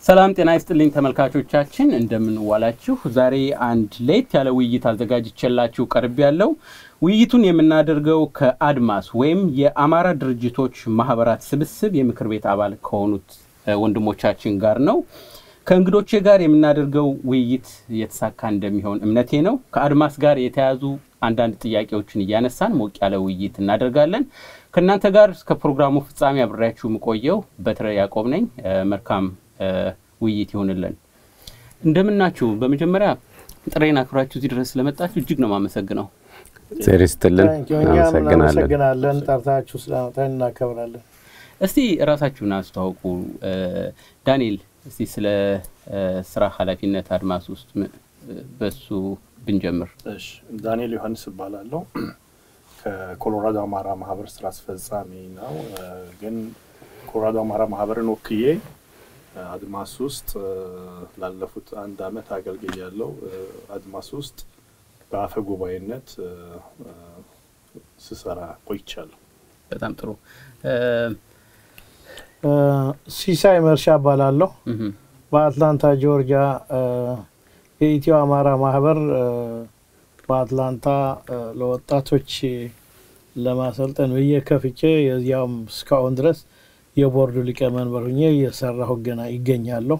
ሰላም ጤና ይስጥልኝ ተመልካቾቻችን እንደምን ዋላችሁ ዛሬ አንድ ሌት ያለ ውይይት አዘጋጅቼላችሁ ቀርብ ያለው ውይይቱን የምናደርገው ከአድማስ ወይም የአማራ ድርጅቶች ማህበራት ስብስብ የምክር ቤት አባል ከሆኑት ወንድሞቻችን ጋር ነው ከእንግዶቼ ጋር የምናደርገው ውይይት የተሳካ እንደሚሆን እምነቴ ነው ከአድማስ ጋር የተያዙ አንዳንድ ጥያቄዎችን ያነሳን ሞቅ ያለ ውይይት እናደርጋለን ከናንተ ጋር እስከ ፕሮግራሙ ፍጻሜ አብራችሁ መቆየው በትረ ያዕቆብ ነኝ መልካም ውይይት ይሆንልን እንደምናችሁ በመጀመሪያ ጥሬና አክብራችሁ እዚህ ድረስ ስለመጣችሁ እጅግ ነው ማመሰግነው ሴሪስትልን አመሰግናለን ጠርታችሁ ስለመጣን እናከብራለን እስቲ ራሳችሁን አስተዋውቁ ዳንኤል እስቲ ስለ ስራ ኃላፊነት አድማስ ውስጥ በሱ ብንጀምር እሺ ዳንኤል ዮሐንስ ይባላልው ከኮሎራዶ አማራ ማህበር ስራ አስፈጻሚ ነው ግን ኮሎራዶ አማራ ማህበርን ወክዬ አድማስ ውስጥ ላለፉት አንድ አመት አገልግያለሁ አድማስ ውስጥ በአፈ ጉባኤነት ስሰራ ቆይቻለሁ በጣም ጥሩ ሲሳይ መርሻ ባላልው በአትላንታ ጆርጂያ የኢትዮ አማራ ማህበር በአትላንታ ለወጣቶች ለማሰልጠን በየከፍቼ የዚያም ስካውን ድረስ የቦርዱ ሊቀመንበር ሆኜ እየሰራሁ ገና ይገኛለሁ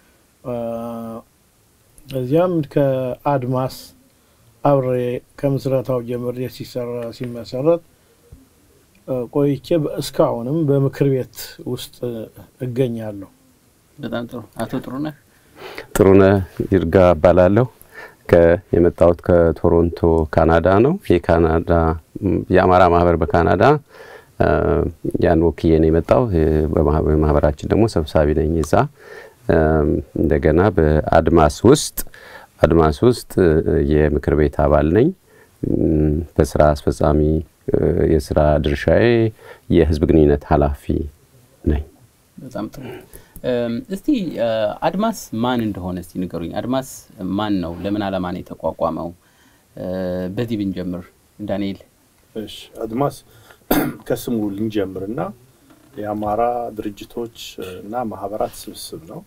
እዚያም ከአድማስ አብሬ ከምስረታው ጀምሬ ሲመሰረት ቆይቼ እስካሁንም በምክር ቤት ውስጥ እገኛለሁ በጣም ጥሩ አቶ ጥሩነህ ይርጋ ባላለው የመጣሁት ከቶሮንቶ ካናዳ ነው የካናዳ የአማራ ማህበር በካናዳ ያን ወክዬ ነው የመጣው በማህበራችን ደግሞ ሰብሳቢ ነኝ እዛ እንደገና በአድማስ ውስጥ የምክር ቤት አባል ነኝ በስራ አስፈጻሚ የስራ ድርሻዬ የህዝብ ግንኙነት ኃላፊ ነኝ በጣም ጥሩ እስቲ አድማስ ማን እንደሆነ እስቲ ንገሩኝ አድማስ ማን ነው ለምን ዓላማ ነው የተቋቋመው በዚህ ብንጀምር ዳንኤል እሺ አድማስ ከስሙ ልንጀምርና የአማራ ድርጅቶች እና ማህበራት ስብስብ ነው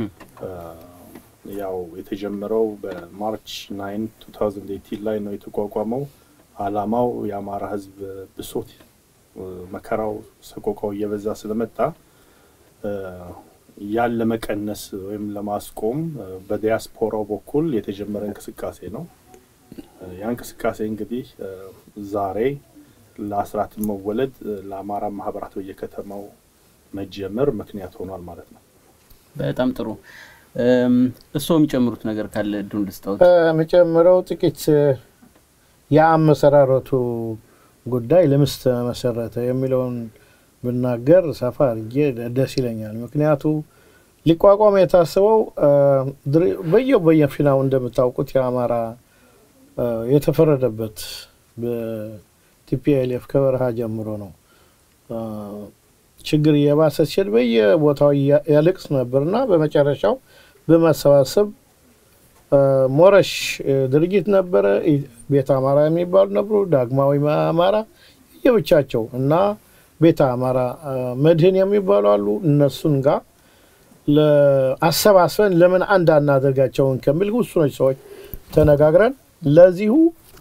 ያው የተጀመረው በማርች 9 2018 ላይ ነው የተቋቋመው ዓላማው የአማራ ህዝብ ብሶት መከራው ሰቆቃው እየበዛ ስለመጣ ያለ መቀነስ ወይም ለማስቆም በዲያስፖራው በኩል የተጀመረ እንቅስቃሴ ነው ያ እንቅስቃሴ እንግዲህ ዛሬ ለአስራት መወለድ ለአማራ ማህበራት በየከተማው መጀመር ምክንያት ሆኗል ማለት ነው በጣም ጥሩ እሱም ጨምሩት ነገር ካለ ዱንድስታው መጨመረው ጥቂት ያመሰራረቱ ጉዳይ ለምስት መሰረተ የሚለውን ብናገር ሰፋር ደስ ይለኛል ምክንያቱ ሊቋቋም የታሰበው በየፊናው እንደምታውቁት የአማራ የተፈረደበት በቲፒኤልኤፍ ከበረሃ ጀምሮ ነው ችግር የባሰ ሲል በየቦታው ያለቅስ ነበርና በመጨረሻው በመሰባሰብ ሞረሽ ድርጅት ነበረ ቤተ አማራ የሚባሉ ነበሩ ዳግማዊ አማራ የብቻቸው እና ቤተ አማራ መድህን የሚባሉ አሉ እነሱን ጋር ለአሰባስበን ለምን አንድ አናደርጋቸውን ከሚል ሁሉኖች ሰዎች ተነጋግረን ለዚሁ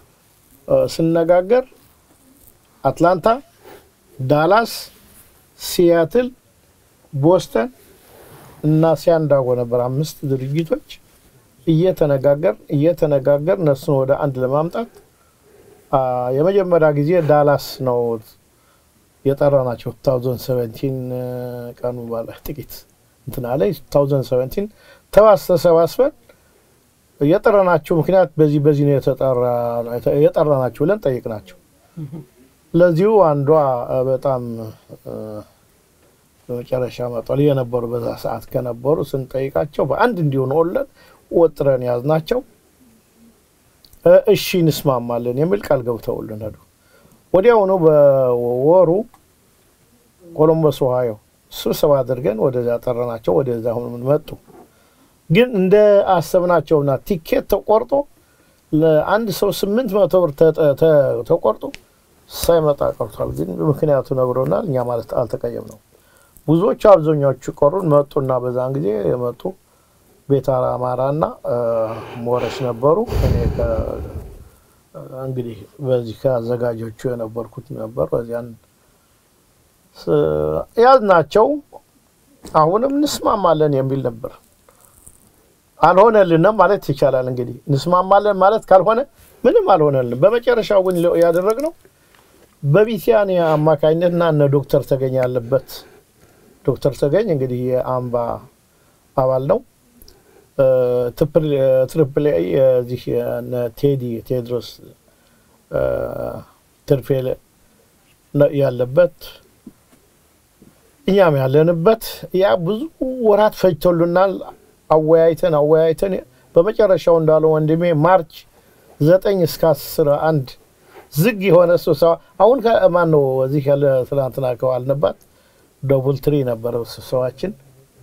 ስነጋገር አትላንታ ዳላስ ሲያትል ቦስተን እና ሲያንዳጎ ነበር 5 ድርጅቶች እየተነጋገር እነሱን ወደ አንድ ለማምጣት የመጀመሪያ ጊዜ ዳላስ ነው የጠራናቸው 2017 ቀኑ ባለ ጥቂት እንትና ላይ 2017 ተሰባስበን የጠራናቸው ምክንያት በዚህ ነው የጠራናቸው ብለን ጠይቅናቸው ለዚሁ አንዷ በጣም በመጨረሻ መጣል የነበሩ በዛ ሰዓት ከነበሩ ስንጠይቃቸው በአንድ እንዲሆን ወለን ወጥረን ያዝናቸው እሺ እንስማማለን የሚል ቃል ገብተውልን ሄዱ ወዲያው ነው በወሩ ኮሎምበስ ኦሃዮ ስብሰባ አድርገን ወደዛ ጠራናቸው ወደዛ ሆነን መጡ ግን እንደ አሰብናቸውና ቲኬት ተቆርጦ ለአንድ ሰው 800 ብር ተቆርጦ ሳይመጣ ቀርቷል ግን ምክንያቱ ነግሮናል እኛ ማለት አልተቀየም ነው ብዙዎች አብዛኞቹ ቆሩን መጡና በዛን ጊዜ የመጡ ቤተ አማራና ሞረሽ ነበሩ እኔ እንግዲህ በዚህ ከአዘጋጆቹ የነበርኩት ነበር በዚያን ያዝናቸው አሁንም እንስማማለን የሚል ነበር አልሆነልንም ማለት ይቻላል እንግዲህ እንስማማለን ማለት ካልሆነ ምንም አልሆነልንም በመጨረሻው ግን ያደረግነው በቢቲያኒያ አማካኝነትና እነ ዶክተር ተገኝ ያለበት ዶክተር ተገኝ እንግዲህ የአምባ አባል ነው ትሪፕል ኤ እዚህ ቴድሮስ ትርፌል ያለበት እኛም ያለንበት ያ ብዙ ወራት ፈጅቶልናል አወያይተን በመጨረሻው እንዳለው ወንድሜ ማርች 9 እስከ 11 ዝግ የሆነ ስብሰባ አሁን ከማን ነው እዚህ ያለ ትናንትና ከዋልንበት ደቡል ትሪ ነበር ስብሰባችን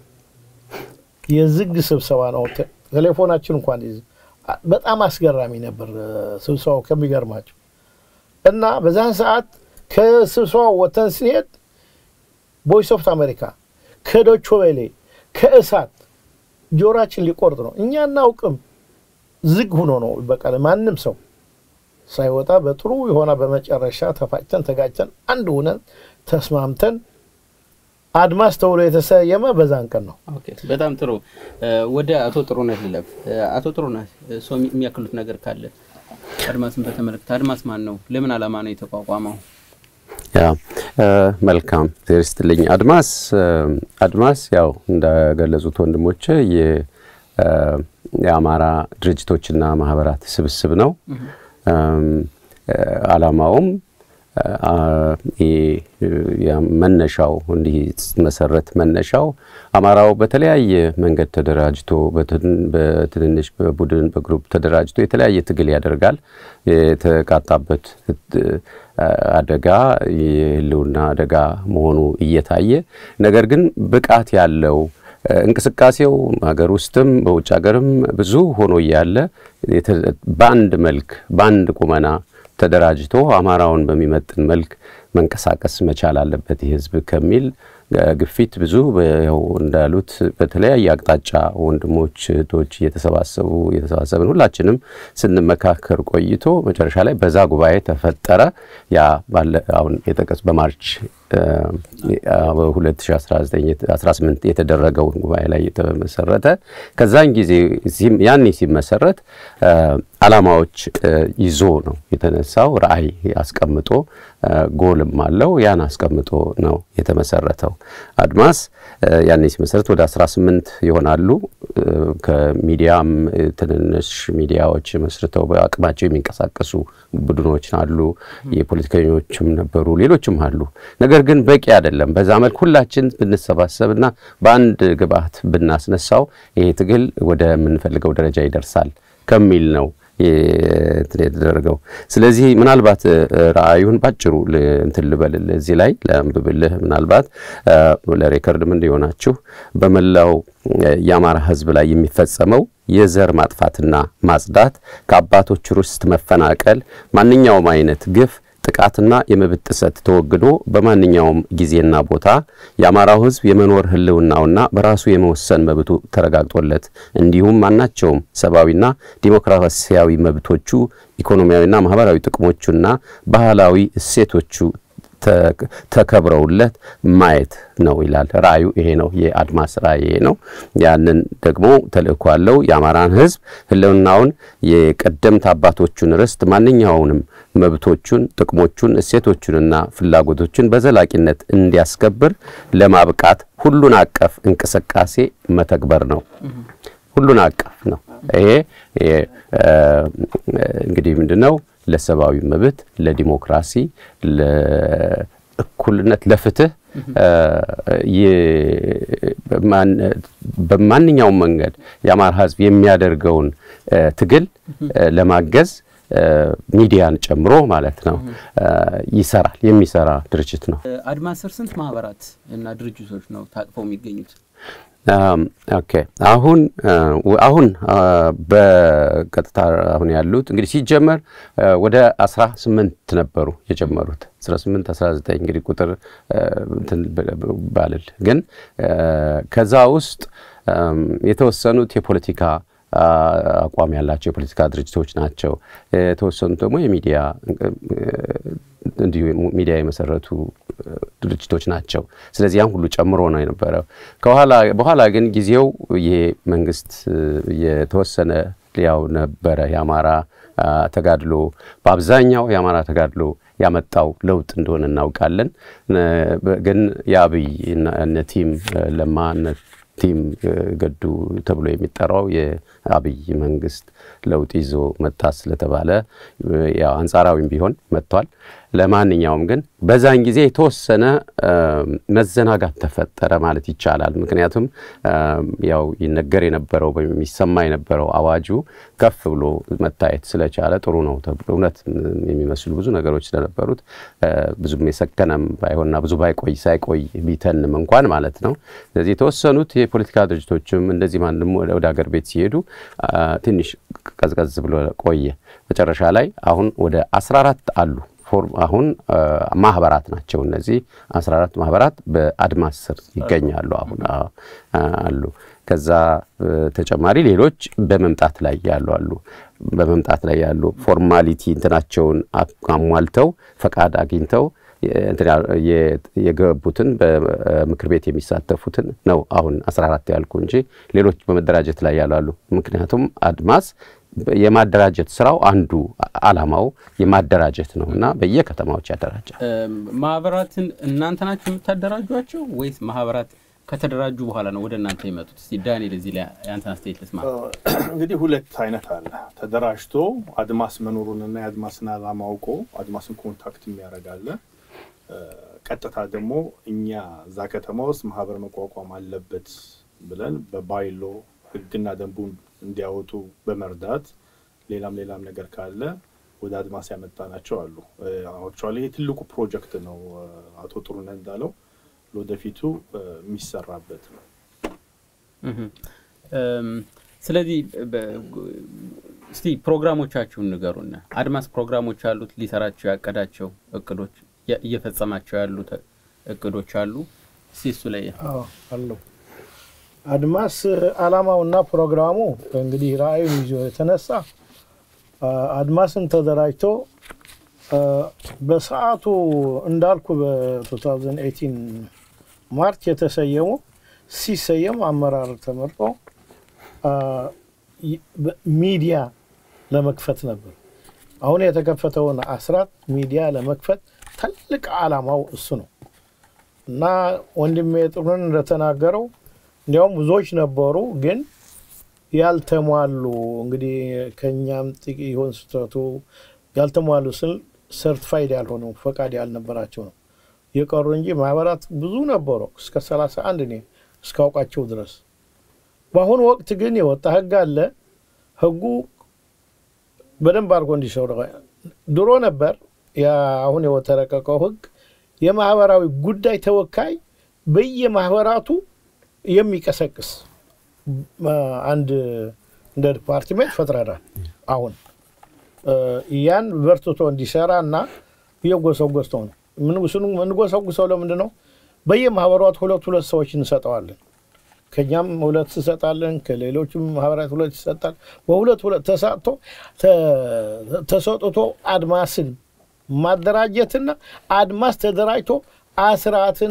የዝግ ስብሰባ ነው ቴሌፎናችን እንኳን በጣም አስገራሚ ነበር ስብሰባው ከሚገርማቸው እና በዛን ሰዓት ከስብሰባው ወተን ስንሄድ ቮይስ ኦፍ አሜሪካ ከዶች ቬለ ከእሳት ጆራችን ሊቆርጥ ነው እኛ እናውቅም ዝግ ሆኖ ነው በቃ ማንንም ሰው ሳይወጣ በጥሩ የሆነ በመጨረሻ ተፋጭተን ተጋጭተን አንድ ሆነን ተስማምተን አድማስ ተውሎ የተሰየመ በዛን ቀን ነው ኦኬ በጣም ጥሩ ወደ አቶ ጥሩነህ ልለፍ አቶ ጥሩነህ ሰው የሚያክሉት ነገር ካለ አድማስን በተመለከተ አድማስ ማን ነው ለምን ዓላማ ነው የተቋቋመው ያ መልካም ተርስትልኝ አድማስ ያው እንደገለጹት ወንድሞቼ የአማራ ድርጅቶችና ማህበራት ስብስብ ነው ዓላማውም መነሻው እንዲህ መሰረት መነሻው አማራው በተለያየ መንገድ ተደራጅቶ በትንንሽ በቡድን በግሩፕ ተደራጅቶ የተለያየ ትግል ያደርጋል የተቃጣበት አደጋ የህልውና አደጋ መሆኑ እየታየ ነገር ግን ብቃት ያለው እንቅስቃሴው ሀገር ውስጥም በውጭ ሀገርም ብዙ ሆኖ ያለ ባንድ መልክ ባንድ ቁመና ተደራጅቶ አማራውን በሚመጥን መልክ መንቀሳቀስ መቻል አለበት የህዝብ ከሚል ግፊት ብዙ ያው እንዳሉት በተለያየ አቅጣጫ ወንድሞች ቶች የተሰባሰብን ሁላችንም ስንመካከር ቆይቶ መጨረሻ ላይ በዛ ጉባኤ ተፈጠረ ያ ባለ አሁን የተቀስ በማርች 2018 የተደረገው ጉባኤ ላይ የተመሰረተ ከዛን ጊዜ ያኔ ሲመሰረት ዓላማዎች ይዞ ነው የተነሳው ራዕይ ያስቀምጦ ጎልም አለው ያን አስቀምጦ ነው የተመሰረተው አድማስ ያኔ ሲመሰረት ወደ 18 ይሆናሉ ከሚዲያም ትንንሽ ሚዲያዎች መስርተው በአቅማቸው የሚንቀሳቀሱ ቡድኖች አሉ የፖለቲከኞችም ነበሩ ሌሎችም አሉ ነገር ግን በቂ አይደለም በዛ መልኩ ሁላችን ብንሰባሰብና በአንድ ግብአት ብናስነሳው ይሄ ትግል ወደ ምንፈልገው ደረጃ ይደርሳል ከሚል ነው የተደረገው ስለዚህ ምናልባት ራአዩን ባጭሩ እንትን ልበልልህ እዚህ ላይ ለምብብልህ ምናልባት ለሬከርድም እንዲሆናችሁ በመላው የአማራ ህዝብ ላይ የሚፈጸመው የዘር ማጥፋትና ማጽዳት ከአባቶች ርስት መፈናቀል ማንኛውም አይነት ግፍ ጥቃትና የመብት ጥሰት ተወግዶ በማንኛውም ጊዜና ቦታ የአማራው ህዝብ የመኖር ህልውናውና በራሱ የመወሰን መብቱ ተረጋግጦለት እንዲሁም ማናቸውም ሰባዊና ዲሞክራሲያዊ መብቶቹ ኢኮኖሚያዊና ማህበራዊ ጥቅሞቹና ባህላዊ እሴቶቹ ተከብረውለት ማየት ነው ይላል ራዩ ይሄ ነው የአድማስ ራይ ነው ያንን ደግሞ ተልእኮአለው የአማራን ህዝብ ህልውናውን የቀደምት አባቶቹን ርስት ማንኛውንም መብቶቹን ጥቅሞቹን እሴቶቹንና ፍላጎቶቹን በዘላቂነት እንዲያስከብር ለማብቃት ሁሉን አቀፍ እንቅስቃሴ መተግበር ነው ሁሉን አቀፍ ነው ይሄ እንግዲህ ምንድነው ለሰባዊ መብት ለዲሞክራሲ ለእኩልነት ለፍትህ በማንኛውም መንገድ የአማራ ህዝብ የሚያደርገውን ትግል ለማገዝ ሚዲያን ጨምሮ ማለት ነው ይሰራል የሚሰራ ድርጅት ነው አድማስ ስንት ማህበራት እና ድርጅቶች ነው ታቅፈው የሚገኙት ኦኬ አሁን በቀጥታ አሁን ያሉት እንግዲህ ሲጀመር ወደ 18 ነበሩ የጀመሩት 18 19 እንግዲህ ቁጥር እንትን ባልል ግን ከዛ ውስጥ የተወሰኑት የፖለቲካ አቋም ያላቸው የፖለቲካ ድርጅቶች ናቸው የተወሰኑት ደግሞ የሚዲያ እንዲሁ ሚዲያ የመሰረቱ ድርጅቶች ናቸው ስለዚህ ያን ሁሉ ጨምሮ ነው የነበረው በኋላ ግን ጊዜው ይሄ መንግስት የተወሰነ ያው ነበረ ያማራ ተጋድሎ በአብዛኛው ያማራ ተጋድሎ ያመጣው ለውጥ እንደሆነ እናውቃለን ግን ያብይ እና ቲም ለማነት ቲም ገዱ ተብሎ የሚጠራው የአብይ መንግስት ለውጥ ይዞ መጣስ ለተባለ ያው አንጻራዊም ቢሆን መጥቷል ለማንኛውም ግን በዛን ጊዜ የተወሰነ መዘናጋት ተፈጠረ ማለት ይቻላል ምክንያቱም ያው ይነገር የነበረው በሚሰማ የነበረው አዋጁ ከፍ ብሎ መታየት ስለቻለ ጥሩ ነው ተብሎ እውነት የሚመስሉ ብዙ ነገሮች ስለነበሩት ብዙም የሰከነም ባይሆንና ብዙ ሳይቆይ ቢተንም እንኳን ማለት ነው ስለዚህ የተወሰኑት የፖለቲካ ድርጅቶችም እንደዚህ ማንም ወደ ሀገር ቤት ሲሄዱ ትንሽ ቀዝቀዝ ብሎ ቆየ መጨረሻ ላይ አሁን ወደ 14 አሉ አሁን ማህበራት ናቸው እነዚህ 14 ማህበራት በአድማስ ስር ይገኛሉ አሁን አሉ ከዛ ተጨማሪ ሌሎች በመምጣት ላይ ያሉ ፎርማሊቲ እንትናቸውን አሟልተው ፈቃድ አግኝተው የገቡትን በምክር ቤት የሚሳተፉትን ነው አሁን 14 ያልኩ እንጂ ሌሎች በመደራጀት ላይ ያሉ ምክንያቱም አድማስ የማደራጀት ስራው አንዱ አላማው የማደራጀት ነውና በየከተማዎች ያደራጃል ማህበራትን እናንተ ናችሁ የምታደራጇቸው ወይስ ማህበራት ከተደራጁ በኋላ ነው ወደ እናንተ ይመጡት እስቲ ዳንኤል እዚህ ላይ ያንተን አስተያየት ልስማ እንግዲህ ሁለት አይነት አለ ተደራጅቶ አድማስ መኖሩንና የአድማስን አላማ አውቆ አድማስን ኮንታክት የሚያደርጋለ ቀጥታ ደግሞ እኛ እዛ ከተማ ውስጥ ማህበር መቋቋም አለበት ብለን በባይሎ ህግና ደንቡን እንዲያወጡ በመርዳት ሌላም ነገር ካለ ወደ አድማስ ያመጣናቸው አሉ አክቹአሊ ትልቁ ፕሮጀክት ነው አቶ ጥሩነህ እንዳለው ለወደፊቱ የሚሰራበት ነው ስለዚህ እስቲ ፕሮግራሞቻችሁን ንገሩና አድማስ ፕሮግራሞች አሉት ሊሰራቸው ያቀዳቸው እቅዶች እየፈጸማቸው ያሉት እቅዶች አሉ ሲሱ ላይ አሉ አድማስ አላማውና ፕሮግራሙ እንግዲህ ራዕዩን ይዞ የተነሳ አድማስን ተደራጅቶ በሰዓቱ እንዳልኩ በ2018 ማርች የተሰየሙ ሲሰየም አመራር ተመርጦ ሚዲያ ለመክፈት ነበር አሁን የተከፈተውን አስራት ሚዲያ ለመክፈት ትልቅ አላማው እሱ ነው እና ወንድሜ ጥሩነህ እንደተናገረው እንዲያውም ብዙዎች ነበሩ ግን ያልተሟሉ እንግዲህ ከኛም ጥቂት ይሆን ስተቱ ያልተሟሉ ሰርቲፋይድ ያልሆነው ፈቃድ ያልነበራቸው ነው የቀሩ እንጂ ማህበራት ብዙ ነበሩ እስከ 31 ነው እስካውቃቸው ድረስ በአሁኑ ወቅት ግን የወጣ ህግ አለ ህጉ በደንብ አድርጎ እንዲሰራ ድሮ ነበር ያ አሁን የተረቀቀው ህግ የማህበራዊ ጉዳይ ተወካይ በየማህበራቱ የሚቀሰቅስ አንድ እንደ ዲፓርትመንት ፈጥረናል አሁን ያን በርትቶ እንዲሰራና የጎሰጎስተው ነው ምን ጎሰጎሰው ለምንድን ነው በየማህበራቱ ሁለት ሰዎች እንሰጣለን ከኛም ሁለት እንሰጣለን ከሌሎችም ማህበራት ሁለት ይሰጣል በሁለት ተሰጥቶ አድማስን ማደራጀትና አድማስ ተደራጅቶ አስራትን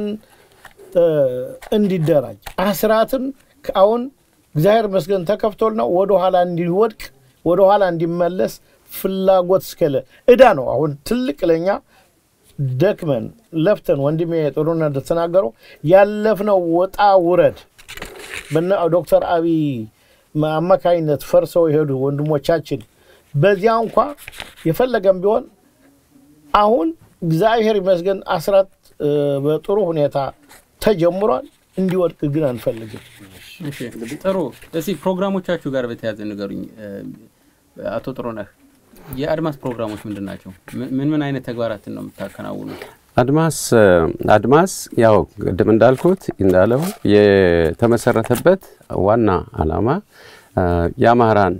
እንዲደራጅ አስራትን አሁን እግዚአብሔር መስገን ተከፍቶልና ወደ ኋላ እንዲወድቅ ወደ ኋላ እንዲመለስ ፍላጎት እስከለ እዳ ነው አሁን ትልቅ ለኛ ደክመን ለፍተን ወንድሜ ጥሩነህ እንደተናገረው ያለፍነው ወጣ ውረድ በእነ ዶክተር አብይ አማካይነት ፈርሰው ይሄዱ ወንድሞቻችን በዚያ እንኳን የፈለገም ቢሆን አሁን እግዚአብሔር መስገን አስራት በጥሩ ሁኔታ ተጀምሯል እንዲወድቅ ግን አንፈልግም እሺ ጥሩ እሺ ፕሮግራሞቻችሁ ጋር በተያያዘ ንገሩኝ አቶ ጥሩነህ የአድማስ ፕሮግራሞች ምንድናቸው ምን አይነት ተግባራትን ነው የምታከናውኑት አድማስ ያው ቅድም እንዳለው የተመሰረተበት ዋና ዓላማ የአማራን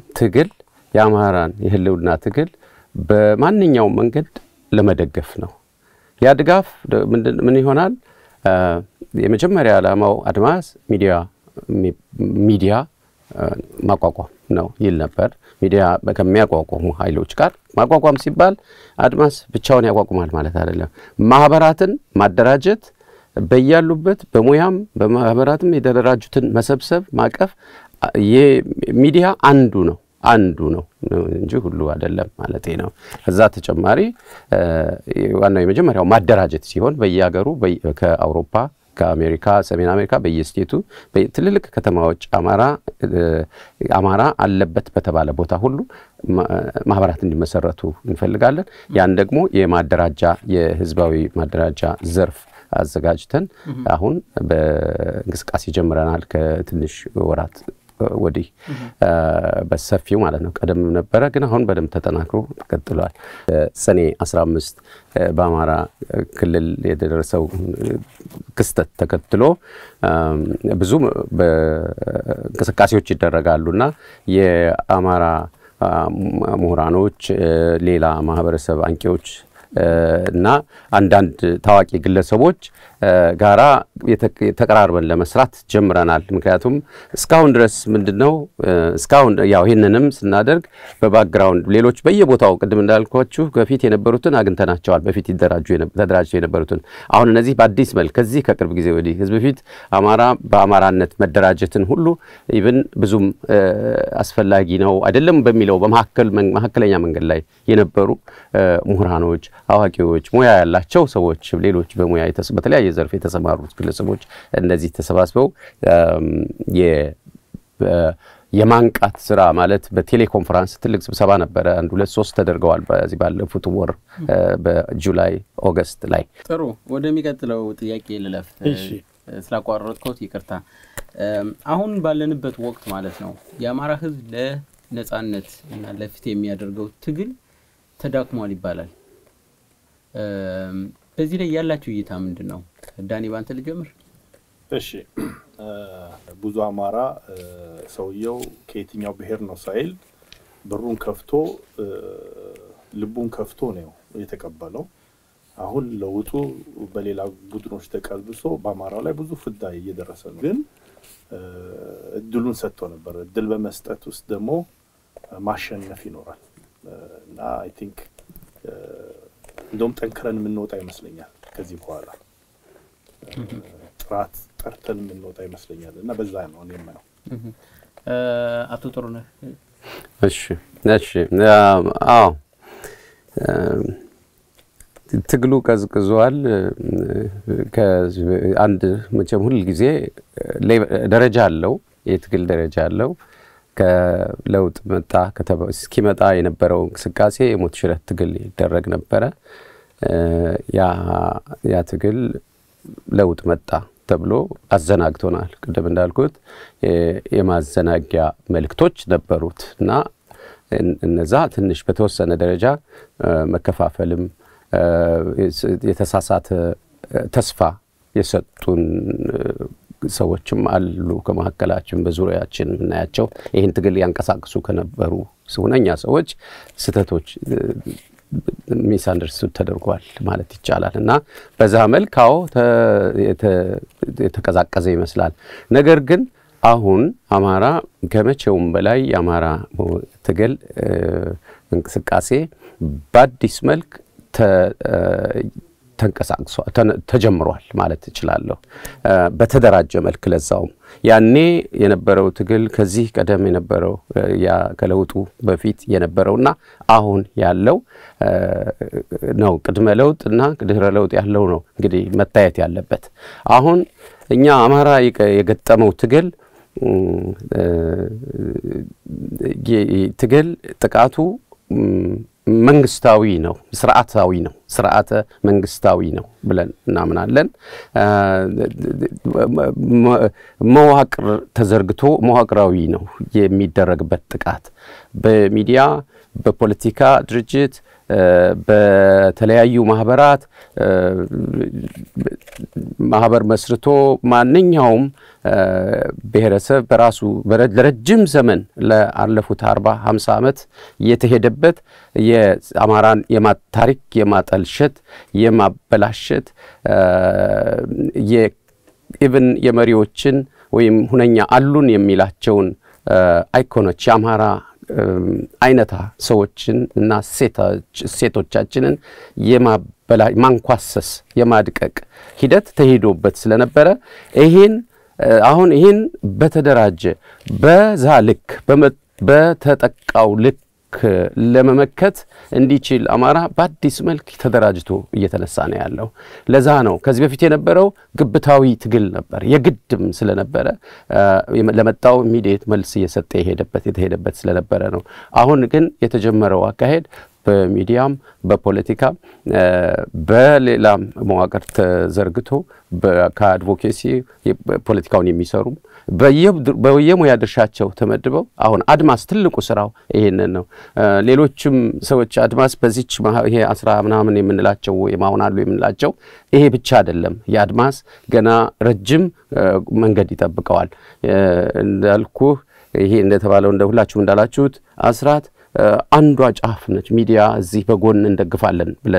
የህልውና ትግል በማንኛውም መንገድ ለመደገፍ ነው። ያ ድጋፍ ምን ይሆናል? የመጀመሪያ ዓላማው አድማስ ሚዲያ ማቋቋም ነው ይል ነበር። ሚዲያ ከሚያቋቋሙ ኃይሎች ጋር ማቋቋም ሲባል አድማስ ብቻውን ያቋቁማል ማለት አይደለም። ማህበራትን ማደራጀት፣ በያሉበት በሙያም በማህበራትም የተደራጁትን መሰብሰብ ማቀፍ የሚዲያ አንዱ ነው እንጂ ሁሉ አይደለም ማለት ነው። ከዛ ተጨማሪ ዋናው የመጀመሪያው ማደራጀት ሲሆን በየሀገሩ ከአውሮፓ ከአሜሪካ ሰሜን አሜሪካ በየስቴቱ በትልልቅ ከተማዎች አማራ አለበት በተባለ ቦታ ሁሉ ማህበራት እንዲመሰረቱ እንፈልጋለን። ያን ደግሞ የህዝባዊ ማደራጃ ዘርፍ አዘጋጅተን አሁን በእንቅስቃሴ ጀምረናል ከትንሽ ወራት ወዲህ በሰፊው ማለት ነው። ቀደም ነበረ ግን አሁን በደም ተጠናክሮ ቀጥሏል። ሰኔ 15 በአማራ ክልል የደረሰው ክስተት ተከትሎ ብዙ እንቅስቃሴዎች ይደረጋሉና የአማራ ምሁራኖች ሌላ ማህበረሰብ አንቂዎች እና አንዳንድ ታዋቂ ግለሰቦች ጋራ ተቀራርበን ለመስራት ጀምረናል። ምክንያቱም እስካሁን ድረስ ምንድነው እስካሁን ያው ይሄንንም ስናደርግ በባክግራውንድ ሌሎች በየቦታው ቅድም እንዳልኳችሁ በፊት የነበሩትን አግንተናቸዋል። በፊት ተደራጅተው የነበሩትን አሁን እነዚህ በአዲስ መልክ ከዚህ ከቅርብ ጊዜ ወዲህ ህዝብ ፊት በአማራነት መደራጀትን ሁሉ ኢቭን ብዙም አስፈላጊ ነው አይደለም በሚለው በመሐከለኛ መንገድ ላይ የነበሩ ምሁራኖች አዋቂዎች ሙያ ያላቸው ሰዎች ሌሎች በሙያ በተለያየ ዘርፍ የተሰማሩት ግለሰቦች እነዚህ ተሰባስበው የማንቃት ስራ ማለት በቴሌኮንፈረንስ ትልቅ ስብሰባ ነበር። 1-2-3 ተደርገዋል በዚህ ባለፉት ወር በጁላይ ኦገስት ላይ። ጥሩ ወደሚቀጥለው ጥያቄ ልለፍ። ስላቋረጥኩት ይቅርታ። አሁን ባለንበት ወቅት ማለት ነው የአማራ ህዝብ ለነጻነት እና ለፍትህ የሚያደርገው ትግል ተዳክሟል ይባላል። በዚህ ላይ ያላችሁ እይታ ምንድነው? ዳኒ ባንተ ልጀምር። እሺ ብዙ አማራ ሰውየው ከየትኛው ብሔር ነው ሳይል በሩን ከፍቶ ልቡን ከፍቶ ነው የተቀበለው። አሁን ለውጡ በሌላ ቡድኖች ተቀልብሶ በአማራው ላይ ብዙ ፍዳ እየደረሰ ነው። ግን እድሉን ሰጥቶ ነበር። እድል በመስጠት ውስጥ ደግሞ ማሸነፍ ይኖራል እና አይ ቲንክ እንደውም ጠንክረን የምንወጣ ይመስለኛል ከዚህ በኋላ ጥራት ጠርተን የምንወጣ ይመስለኛል እና በዛ ነው እኔ የማየው። አቶ ጥሩነህ እሺ አዎ ትግሉ ቀዝቅዟል። ከአንድ መቼም ሁሉ ጊዜ ደረጃ አለው የትግል ደረጃ አለው። ከለውጥ መጣ እስኪመጣ የነበረው እንቅስቃሴ የሞት ሽረት ትግል ይደረግ ነበረ። ያ ትግል ለውጥ መጣ ተብሎ አዘናግቶናል። ቅድም እንዳልኩት የማዘናጊያ መልክቶች ነበሩት እና እነዛ ትንሽ በተወሰነ ደረጃ መከፋፈልም የተሳሳተ ተስፋ የሰጡን ሰዎችም አሉ ከመሐከላችን በዙሪያችን እናያቸው። ይሄን ትግል ያንቀሳቅሱ ከነበሩ ሁነኛ ሰዎች ስተቶች ሚስአንደርስቱድ ተደርጓል ማለት ይቻላል እና በዛ መልካው የተቀዛቀዘ ይመስላል። ነገር ግን አሁን አማራ ከመቼውም በላይ የአማራ ትግል እንቅስቃሴ በአዲስ መልክ ተጀምሯል ማለት ይችላልው። በተደራጀ መልክ ለዛው ያኔ የነበረው ትግል ከዚህ ቀደም የነበረው ያ ከለውጡ በፊት የነበረውና አሁን ያለው ነው። ቅድመ ለውጥና ድህረ ለውጥ ያለው ነው እንግዲህ መታየት ያለበት። አሁን እኛ አማራ የገጠመው ትግል ጥቃቱ መንግስታዊ ነው፣ ስርዓታዊ ነው፣ ስርዓተ መንግስታዊ ነው ብለን እናምናለን። መዋቅር ተዘርግቶ መዋቅራዊ ነው የሚደረግበት ጥቃት በሚዲያ በፖለቲካ ድርጅት በተለያዩ ማህበራት ማህበር መስርቶ ማንኛውም ብሔረሰብ በራሱ ለረጅም ዘመን ለአለፉት 40-50 ዓመት የተሄደበት የአማራን ታሪክ የማጠልሸት የማበላሸት የኢቭን የመሪዎችን ወይም ሁነኛ አሉን የሚላቸውን አይኮኖች የአማራ አይነታ ሰዎችን እና ሴቶቻችንን ማንኳሰስ የማድቀቅ ሂደት ተሄዶበት ስለነበረ ይሄን በተደራጀ በዛልክ በተጠቃው ልክ ለመመከት እንዲችል አማራ በአዲስ መልክ ተደራጅቶ እየተነሳ ነው ያለው ለዛ ነው ከዚህ በፊት የነበረው ግብታዊ ትግል ነበር የግድም ስለነበረ ለመጣው ኢሚዲየት መልስ እየሰጠ የተሄደበት ስለነበረ ነው አሁን ግን የተጀመረው አካሄድ በሚዲያም በፖለቲካ በሌላም መዋቅር ተዘርግቶ በአድቮኬሲ ፖለቲካውን የሚሰሩ በየሙያ ድርሻቸው ተመድበው አሁን አድማስ ትልቁ ስራው ይሄንን ነው ሌሎችም ሰዎች አድማስ በዚች ይሄ 10 ምናምን የምንላቸው የማውናሉ የምንላቸው ይሄ ብቻ አይደለም የአድማስ ገና ረጅም መንገድ ይጠብቀዋል እንዳልኩ ይሄ እንደተባለው እንደሁላችሁ እንዳላችሁት አስራት አንዷ ጫፍ ነች ሚዲያ እዚህ በጎን እንደግፋለን ብለን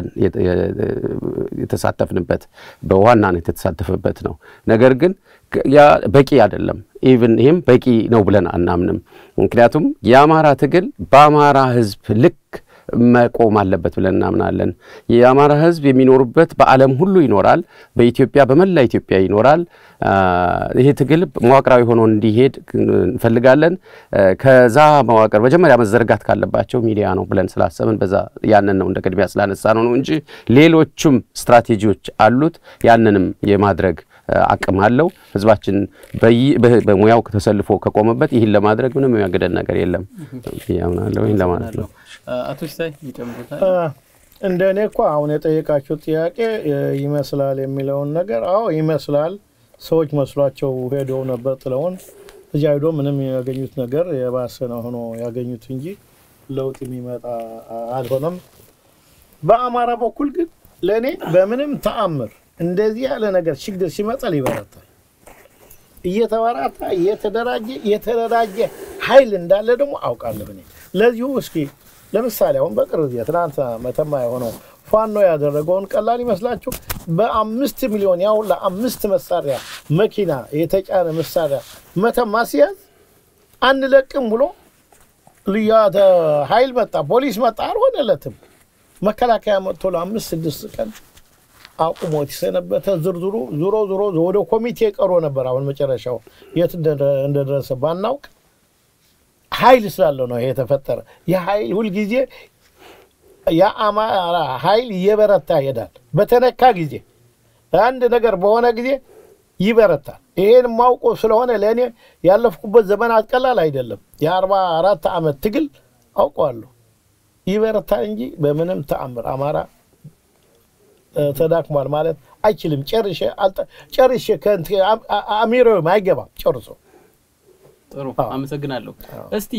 የተሳተፍንበት በዋናነት የተሳተፈበት ነው ነገር ግን ያ በቂ አይደለም ኢቭን ይሄም በቂ ነው ብለን አናምንም ምክንያቱም የአማራ ትግል በአማራ ህዝብ ልክ መቆም አለበት ብለን እናምናለን የአማራ ህዝብ የሚኖርበት በአለም ሁሉ ይኖራል በኢትዮጵያ በመላ ኢትዮጵያ ይኖራል ይሄ ትግል መዋቅራዊ ሆኖ እንዲሄድ እንፈልጋለን ከዛ መዋቅር መጀመሪያ መዘርጋት ካለባቸው ሚዲያ ነው ብለን ስላሰብን በዛ ያንን ነው እንደ ቅድሚያ ስላነሳ ነው እንጂ ሌሎችም ስትራቴጂዎች አሉት ያንንም የማድረግ አቅም አለው ህዝባችን በሙያው ተሰልፎ ከቆመበት ይሄን ለማድረግ ምንም የሚያገደን ነገር የለም ያምናለው ይሄን ለማለት ነው አቶ ሲሳይ ይጨምሩታል እንደኔ እኮ አሁን የጠየቃችሁ ጥያቄ ይመስላል የሚለውን ነገር አዎ ይመስላል ሰዎች መስሏቸው ሄደው ነበር ጥለውን እዚያ ሄዶ ምንም ያገኙት ነገር የባሰ ነው ሆኖ ያገኙት እንጂ ለውጥ የሚመጣ አልሆነም በአማራ በኩል ግን ለኔ በምንም ተአምር እንደዚህ ያለ ነገር ችግር ሲመጣ ይበረታል እየተወራታ የተደራጀ ኃይል እንዳለ ደግሞ አውቃለሁ እኔ ለዚሁ እስኪ ለምሳሌ አሁን በቅርብ የትናንት መተማ የሆነው ፋኖ ያደረገውን ቀላል ይመስላችሁ በ5 ሚሊዮን ያው ለ5 መሳሪያ መኪና የተጫነ መሳሪያ መተማ ሲያዝ አንለቅም ብሎ ልያተ ኃይል መጣ ፖሊስ መጣ አልሆነለትም መከላከያ መጥቶ ለ5-6 ቀን አቁሞት ሰነበተ ዙሮ ወደ ኮሚቴ ቀሮ ነበር አሁን መጨረሻው የት እንደደረሰ ባናውቅ ኃይል ስላለው ነው ይሄ ተፈጠረ የኃይል ሁሉ ጊዜ የአማራ ኃይል የበረታ ይሄዳል በተነካ ጊዜ አንድ ነገር በሆነ ጊዜ ይበረታል ይሄን ማውቆ ስለሆነ ለኔ ያለፍኩበት ዘመናት ቀላል አይደለም የ44 ዓመት ትግል አውቀዋለሁ ይበረታል እንጂ በምንም ተአምር አማራ ተዳክሟል ማለት አይችልም ጨርሼ ከንት አሚሮ ማይገባ ጨርሶ ጥሩ አመሰግናለሁ እስቲ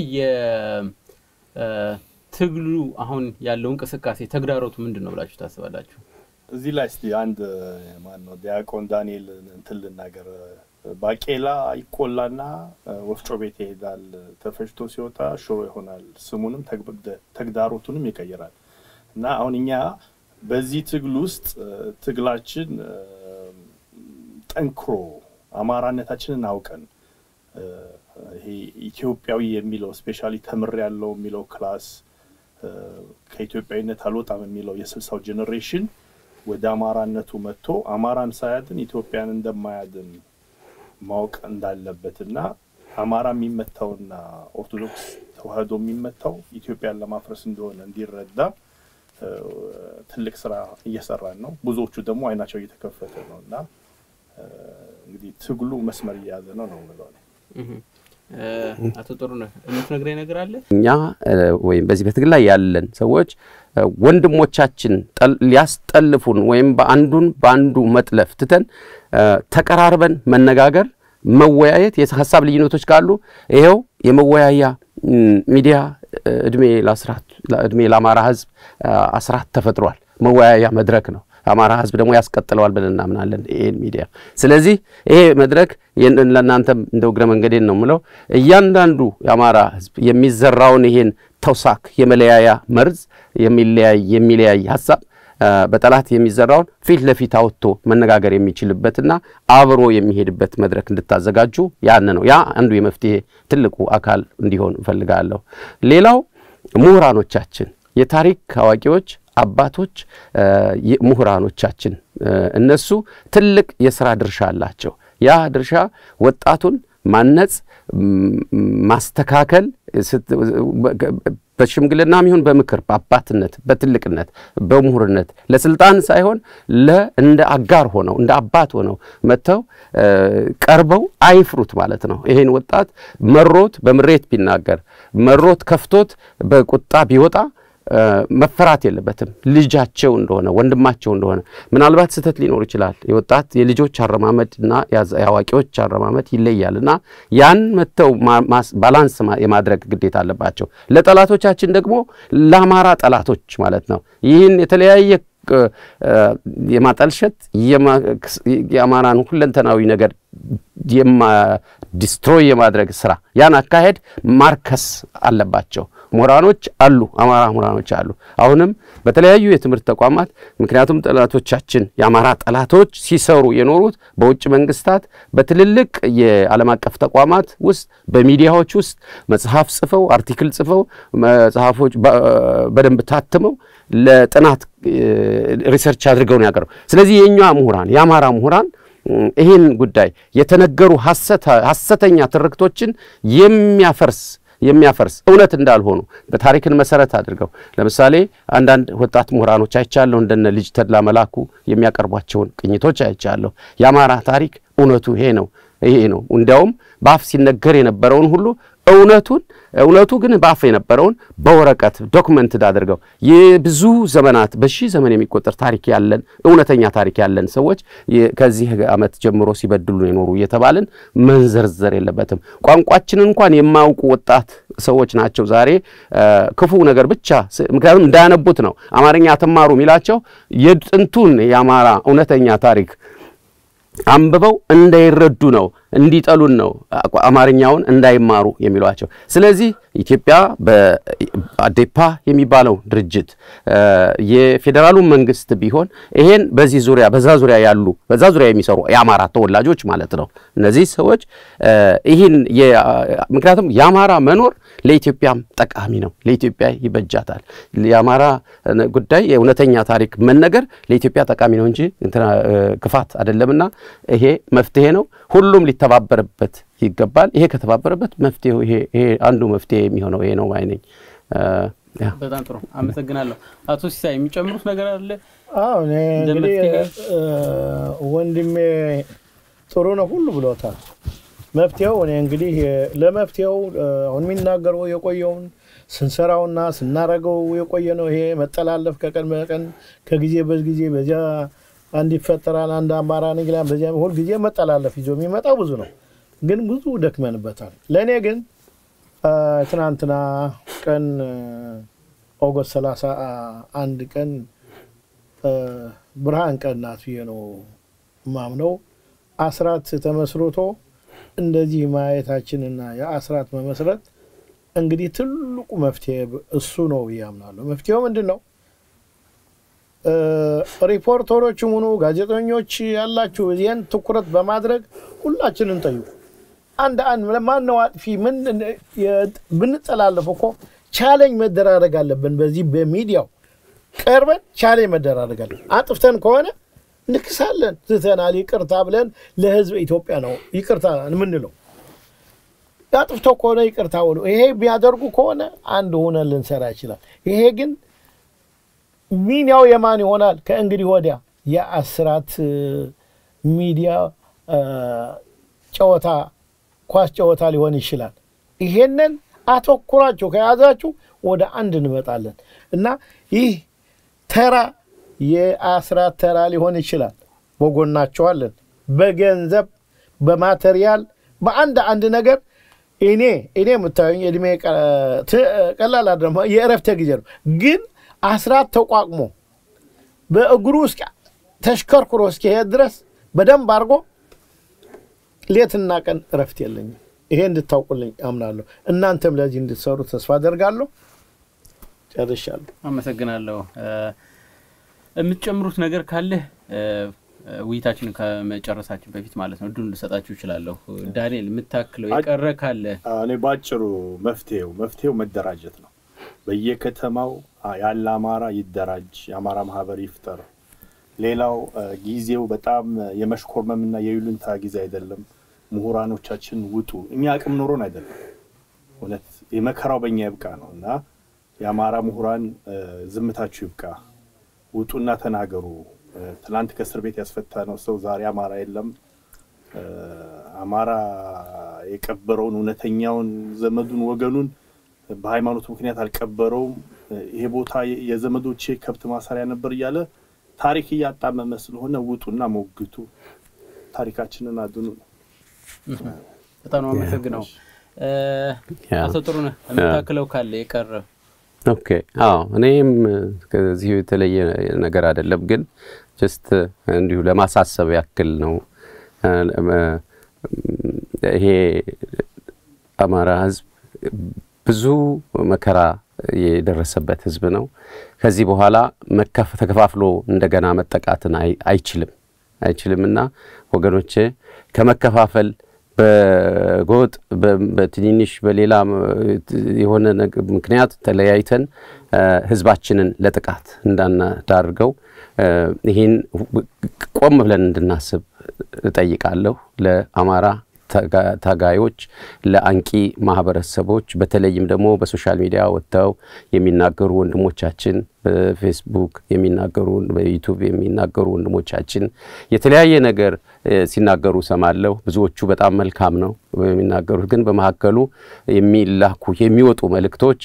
የትግሉ አሁን ያለው እንቅስቃሴ ተግዳሮቱ ምንድነው ብላችሁ ታስባላችሁ እዚህ ላይ እስቲ አንድ ማን ነው ዲያቆን ዳንኤል እንትን ልናገር ባቄላ ይቆላና ወፍጮ ቤት ይሄዳል ተፈጭቶ ሲወጣ ሽሮ ይሆናል ስሙንም ተግዳሮቱንም ይቀየራል እና አሁን እኛ በዚህ ትግል ውስጥ ትግላችን ጠንክሮ አማራነታችንን አውቀን ይሄ ኢትዮጵያዊ የሚለው ስፔሻሊ ተምር ያለው የሚለው ክላስ ከኢትዮጵያዊነት አልወጣም የሚለው የ60ው ጄነሬሽን ወደ አማራነቱ መጥቶ አማራን ሳያድን ኢትዮጵያን እንደማያድን ማወቅ እንዳለበትና አማራ የሚመታውና ኦርቶዶክስ ተዋህዶ የሚመታው ኢትዮጵያን ለማፍረስ እንደሆነ እንዲረዳ ትልቅ ስራ እየሰራን ነው ብዙዎቹ ደግሞ አይናቸው እየተከፈተ ነውና እንግዲህ ትግሉ መስመር እያያዘ ነው ማለት ነው አቶ ጥሩነህ የምትነግረኝ ነገር አለ እኛ ወይም በዚህ በትግል ላይ ያለን ሰዎች ወንድሞቻችን ሊያስጠልፉን ወይም በአንዱ መጥለፍ ትተን ተቀራርበን መነጋገር መወያየት የሐሳብ ልዩነቶች ካሉ ይሄው የመወያያ ሚዲያ እድሜ ለአስራት እድሜ ለአማራ ህዝብ አስራት ተፈጥሯል መወያያ መድረክ ነው አማራ ህዝብ ደግሞ ያስቀጥለዋል ብለን እናምናለን ይሄን ሚዲያ ስለዚህ ይሄ መድረክ ለእናንተም እንደው ግረ መንገዴን ነው ምለው እያንዳንዱ የአማራ ህዝብ የሚዘራውን ይሄን ተውሳክ የመለያያ መርዝ የሚለያይ ሐሳብ በጠላት የሚዘራውን ፊት ለፊት አውጥቶ መነጋገር የሚችልበትና አብሮ የሚሄድበት መድረክ እንድታዘጋጁ ያን ነው ያ አንዱ የመፍትሄ ትልቁ አካል እንዲሆን ፈልጋለሁ ሌላው ምሁራኖቻችን የታሪክ አዋቂዎች አባቶች ምሁራኖቻችን እነሱ ትልቅ የሥራ ድርሻ አላቸው ያ ድርሻ ወጣቱን ማነጽ ማስተካከል በሽምግልናም ይሁን በምክር በአባትነት በትልቅነት በምሁርነት ለስልጣን ሳይሆን እንደ አጋር ሆነው እንደ አባት ሆነው መተው ቀርበው አይፍሩት ማለት ነው ይሄን ወጣት መሮት በምሬት ቢናገር መሮት ከፍቶት በቁጣ ቢወጣ መፈራት የለበትም ልጃቸው እንደሆነ ወንድማቸው እንደሆነ ምናልባት ስተት ሊኖር ይችላል የወጣት የልጆች አረማመድና ያዋቂዎች አረማመድ ይለያልና ያን መተው ባላንስ የማድረግ ግዴታ አለባቸው ለጠላቶቻችን ደግሞ ለአማራ ጠላቶች ማለት ነው ይህን የተለያየ የማጠልሸት የአማራን ሁለንተናዊ ነገር ዲስትሮይ የማድረግ ስራ ያን አካሄድ ማርከስ አለባቸው ምሁራኖች አሉ አማራ ምሁራኖች አሉ አሁንም በተለያዩ የትምህርት ተቋማት ምክንያቱም ጠላቶቻችን የአማራ ጠላቶች ሲሰሩ የኖሩት በውጭ መንግስታት በትልልቅ የዓለም አቀፍ ተቋማት ውስጥ በሚዲያዎች ውስጥ መጽሐፍ ጽፈው አርቲክል ጽፈው መጽሐፎች በደንብ ታትመው ለጥናት ሪሰርች አድርገው ነው ያቀረቡ ስለዚህ የኛ ምሁራን የአማራ ምሁራን ይሄን ጉዳይ የተነገሩ ሐሰተኛ ትርክቶችን የሚያፈርስ እውነት እንዳልሆኑ በታሪክን መሰረት አድርገው ለምሳሌ አንዳንድ ወጣት ምሁራኖች አይቻለው እንደነ ልጅ ተድላ መላኩ የሚያቀርቧቸውን ቅኝቶች አይቻለው የአማራ ታሪክ እውነቱ ይሄ ነው እንዲያውም ባፍ ሲነገር የነበረውን ሁሉ እውነቱ ግን ባፍ የነበረውን በወረቀት ዶክመንትድ አድርገው የብዙ ዘመናት በሺ ዘመን የሚቆጠር ታሪክ ያለን እውነተኛ ታሪክ ያለን ሰዎች ከዚህ አመት ጀምሮ ሲበድሉ የኖሩ የተባለን መንዘርዘር የለበትም ቋንቋችንን እንኳን የማያውቁ ወጣት ሰዎች ናቸው ዛሬ ክፉ ነገር ብቻ ምክንያቱም እንዳያነቡት ነው አማርኛ ተማሩ ሚላቸው የጥንቱን የአማራ እውነተኛ ታሪክ አንብበው እንዳይረዱ ነው እንዲጠሉን ነው አማርኛውን እንዳይማሩ የሚሏቸው ስለዚህ ኢትዮጵያ በአዴፓ የሚባለው ድርጅት የፌደራሉ መንግስት ቢሆን ይሄን በዛ ዙሪያ የሚሰሩ የአማራ ተወላጆች ማለት ነው እነዚህ ሰዎች ይሄን ምክንያቱም የአማራ መኖር ለኢትዮጵያም ጠቃሚ ነው ለኢትዮጵያ ይበጃታል የአማራ ጉዳይ የእውነተኛ ታሪክ መነገር ለኢትዮጵያ ጠቃሚ ነው እንጂ ክፋት አይደለምና ይሄ መፍትሄ ነው ሁሉም ሊተባበረበት ይገባል ይሄ ከተባበረበት መፍትሄው ይሄ አንዱ መፍትሄ የሚሆነው ይሄ ነው ማይነኝ በጣም ጥሩ አመሰግናለሁ አቶ ሲሳይ የሚጨምሩት ነገር አለ አዎ እንግዲህ ወንድሜ ጥሩ ነው ሁሉ ብሎታል መፍትሄው እኔ እንግዲህ ለመፍትሄው አሁን የሚናገረው የቆየውን ስንሰራውና ስናረገው የቆየነው ይሄ መጠላለፍ ከቀን በቀን ከጊዜ በጊዜ በዚያ አንድ ይፈጠራል አንድ አማራ ንግላ በዚያ ሁሉ ጊዜ መጠላለፍ ይዞ የሚመጣው ብዙ ነው ግን ብዙ ደክመንበታል ለኔ ግን ትናንትና ቀን ኦገስት 31 ቀን ብርሃን ቀን ናት ነው ማምነው አስራት ተመስርቶ እንደዚህ ማየታችንና የአስራት መመስረት እንግዲህ ትልቁ መፍትሄ እሱ ነው ያምናለሁ መፍትሄው ምንድነው ሪፖርተሮችም ሆኑ ጋዜጠኞች ያላችሁ እዚያን ትኩረት በማድረግ ሁላችንን ጠይቁ አንድ ማን ነው አጥፊ ምን ብንጠላለፍ እኮ ቻሌንጅ መደራረግ አለብን በዚህ በሚዲያው ቀርበን ቻሌንጅ መደራረግ አለብን አጥፍተን ከሆነ ንክሳለን ዝተናል ይቅርታ ብለን ለህዝብ ኢትዮጵያ ነው ይቅርታ ምንለው አጥፍቶ ከሆነ ይቅርታ ወሉ ይሄ ቢያደርጉ ከሆነ አንድ ሆነ ልንሰራ ይችላል ይሄ ግን ሚዲያው የማን ይሆናል ከእንግዲህ ወዲያ የአስራት ሚዲያ ጨዋታ ኳስ ጨዋታ ሊሆን ይችላል ይሄንን አተኩራችሁ ከያዛችሁ ወደ አንድ እንመጣለን እና ይህ ተራ የአስራት ተራ ሊሆን ይችላል በጎናቸው አለን በገንዘብ በማቴሪያል በአንድ ነገር እኔ መታየኝ እድሜ ቀላል አይደለም የእረፍት ጊዜ ነው ግን አስራት ተቋቁሞ በእግሩ እስከ ተሽከርክሮ እስከ ድረስ በደንብ አርጎ ሌትና ቀን እረፍት የለኝም ይሄ እንድታውቁልኝ አምናለሁ እናንተም ለዚህ እንድትሰሩ ተስፋ አደርጋለሁ ጨርሻለሁ አመሰግናለሁ የምትጨምሩት ነገር ካለ ውይይታችንን ከመጨረሳችን በፊት ማለት ነው ዱን ልሰጣችሁ ይችላልው ዳንኤል የምታክለው ይቀረ ካለ እኔ ባጭሩ መፍትሄው መደራጀት ነው በየከተማው ያለ አማራ ይደራጅ የአማራ ማህበር ይፍጠር ሌላው ጊዜው በጣም የመሽኮርመምና የዩልንታ ጊዜ አይደለም ምሁራኖቻችን ውጡ እኛ አቅም ኖሮን አይደለም ወለት የመከራው በእኛ ይብቃ ነውና የአማራ ምሁራን ዝምታችሁ ይብቃ ውጡና ተናገሩ ትላንት ከእስር ቤት ያስፈታነው ሰው ዛሬ አማራ የለም አማራ የቀበረውን እውነተኛውን ዘመዱን ወገኑን በሃይማኖት ምክንያት አልቀበረውም ይሄ ቦታ የዘመዶቼ ከብት ማሰሪያ ነበር ይያለ ታሪክ ያጣመመ ስለሆነ ውጡና ሞግቱ ታሪካችንን አድኑ በጣም ነው አመሰግናለሁ አቶ ጥሩነህ የምታክለው ካለ ይቀር ኦኬ እኔም ከዚህ የተለየ ነገር አይደለም ግን just እንዲሁ ለማሳሰብ ያክል ነው ይሄ አማራ ህዝብ ብዙ መከራ የደረሰበት ህዝብ ነው ከዚህ በኋላ ተከፋፍሎ እንደገና መጠቃትን አይችልምና ወገኖቼ ከመከፋፈል በጎጥ በትንንሽ በሌላ የሆነ ምክንያት ተለያይተን ህዝባችንን ለጥቃት እንዳናዳርገው ይሄን ቆም ብለን እንድናስብ እጠይቃለሁ ለአማራ ታጋዮች ለአንቂ ማህበረሰቦች በተለይም ደግሞ በሶሻል ሚዲያ ወጣው የሚናገሩ ወንድሞቻችን በፌስቡክ የሚናገሩ በዩቲዩብ የሚናገሩ ወንድሞቻችን የተለያየ ነገር ሲናገሩ ሰማለው ብዙዎቹ በጣም መልካም ነው የሚናገሩት ግን በመሐከሉ የሚወጡ መልእክቶች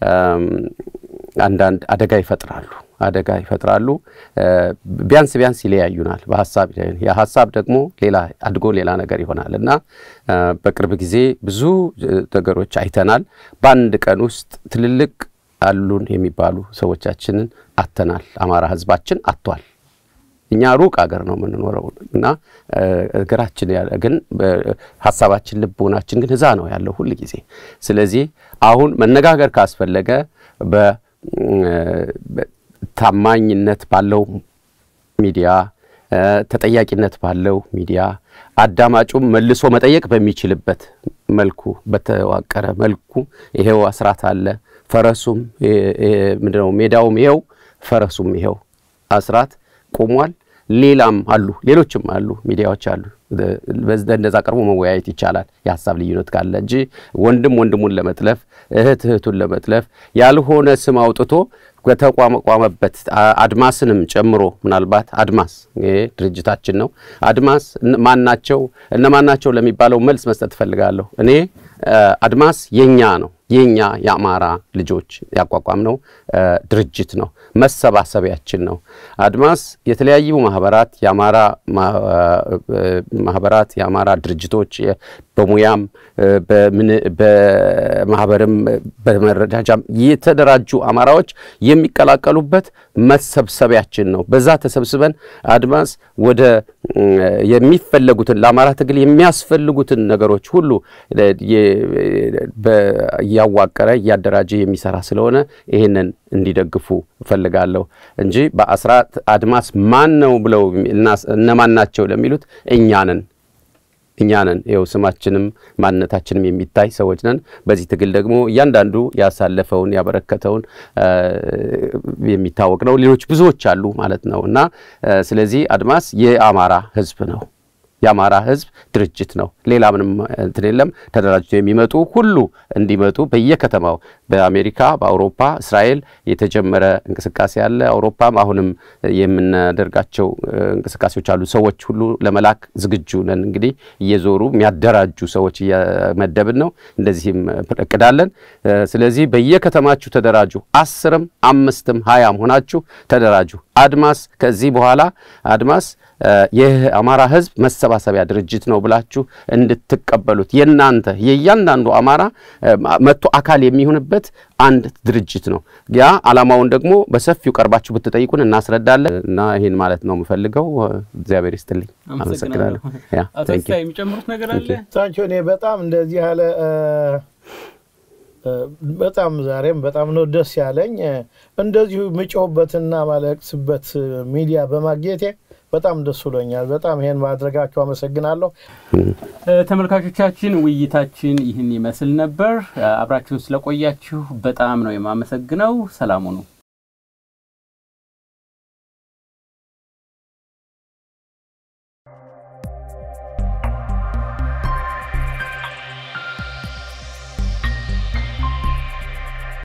አንዳንድ አደጋ ይፈጥራሉ ቢያንስ ይለያዩናል በሐሳብ የሐሳብ ደግሞ ሌላ አድጎ ሌላ ነገር ይሆናልና በቅርብ ጊዜ ብዙ ነገሮች አይተናል በአንድ ቀን ውስጥ ትልልቅ አሉን የሚባሉ ሰዎቻችንን አተናል አማራ ህዝባችን አጥቷል እኛ ሩቅ አገር ነው የምንኖረውና እግራችን ያለ ግን ሐሳባችን ልቦናችን ግን እዛ ነው ያለው ሁሉ ጊዜ ስለዚህ አሁን መነጋገር ካስፈለገ ታማኝነት ባለው ሚዲያ ተጠያቂነት ባለው ሚዲያ አዳማጩም መልሶ መጠየቅ በሚችልበት መልኩ በተዋቀረ መልኩ ይሄው አስራት አለ ፈረሱም ምንድነው ሜዳውም ይሄው ፈረሱም ይሄው አስራት ቆሟል ሌላም አሉ ሌሎችም አሉ ሚዲያዎች አሉ በእንደዛ ቀርቦ መወያየት ይቻላል የሐሳብ ልዩነት ካለ እንጂ ወንድሙን ለመጥለፍ እህቱን ለመጥለፍ ያልሆነ ስም አውጥቶ ከተቋቋመበት አድማስንም ጨምሮ ምናልባት አድማስ ድርጅታችን ነው አድማስ ማናቸው ለሚባለው መልስ መስጠት ፈልጋለሁ እኔ አድማስ የኛ ያማራ ልጆች ያቋቋምነው ድርጅት ነው መሰባሰቢያችን ነው አድማስ የተለያዩ ማህበራት ያማራ ድርጅቶች በሙያም በማህበርም በመረዳጃም የተደራጁ አማራዎች የሚቀላቀሉበት መሰብሰቢያችን ነው በዛ ተሰብስበን አድማስ ወደ የሚፈልጉትን ለአማራ ትግል የሚያስፈልጉትን ነገሮች ሁሉ ያዋቀረ ያደራጀ የሚሰራ ስለሆነ ይሄንን እንዲደግፉ ፈልጋለሁ እንጂ በአስራት አድማስ ማን ነው ብለው እነማናቸው ለሚሉት እኛ ነን ይው ስማችንም ማንነታችንም የሚታይ ሰዎች ነን በዚህ ትግል ደግሞ እያንዳንዱ ያሳለፈውን ያበረከተውን የሚታወቅ ነው ሌሎች ብዙዎች አሉ ማለት ነውና ስለዚህ አድማስ የአማራ ህዝብ ነው ያማራ ህዝብ ድርጅት ነው ሌላ ምንም እንተለም ተደራጅተው የሚመጡ ሁሉ እንዲመጡ በየከተማው በአሜሪካ በአውሮፓ እስራኤል የተጀመረ እንቅስቃሴ አለ አውሮፓም አሁንም የምናደርጋቸው እንቅስቃሴዎች አሉ ሰዎች ሁሉ ለመላክ ዝግጁ ነን እንግዲህ እየዞሩ የሚያደራጁ ሰዎች እየመደብን ነው እንደዚህም እቅዳለን ስለዚህ በየከተማችሁ ተደራጁ 10ም 5ም 20ም ሆናችሁ ተደራጁ አድማስ ከዚህ በኋላ አድማስ የአማራ ህዝብ መሰባሰቢያ ድርጅት ነው ብላችሁ እንድትቀበሉት የናንተ የያንዳንዱ አማራ መጥቶ አካል የሚሆንበት አንድ ድርጅት ነው ያ አላማውን ደግሞ በሰፊው ቀርባችሁ ብትጠይቁን እናስረዳለን እና ይሄን ማለት ነው የምፈልገው እግዚአብሔር ይስጥልኝ አመሰግናለሁ ያ ታንኪ የሚጨምሩት ነገር አለ ታንኪ እኔ በጣም እንደዚህ ያለ በጣም ዛሬም በጣም ነው ደስ ያለኝ እንደዚሁ ምጮህበትና ማለቅስበት ሚዲያ በማግኘቴ በጣም ደስ ብሎኛል በጣም ይሄን ማድረጋችሁ አመሰግናለሁ ተመልካቾቻችን ውይይታችን ይህን ይመስል ነበር አብራችሁን ስለቆያችሁ በጣም ነው የማመሰግነው ሰላም ሁኑ